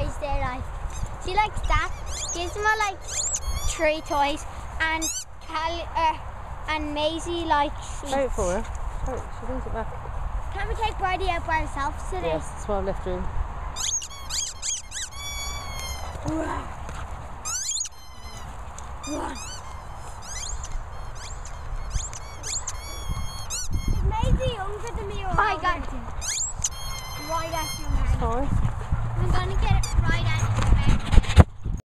toys there, like. She likes that. Gizmo likes 3 toys, and Callie, and Maizey likes. Wait for her. Oh, she brings it back. Can we take Bridie out by herself today? Yes, small left room. Is Maizey younger than me or Hi, older? guys. Right at you, man. Sorry. I'm gonna get it right at you.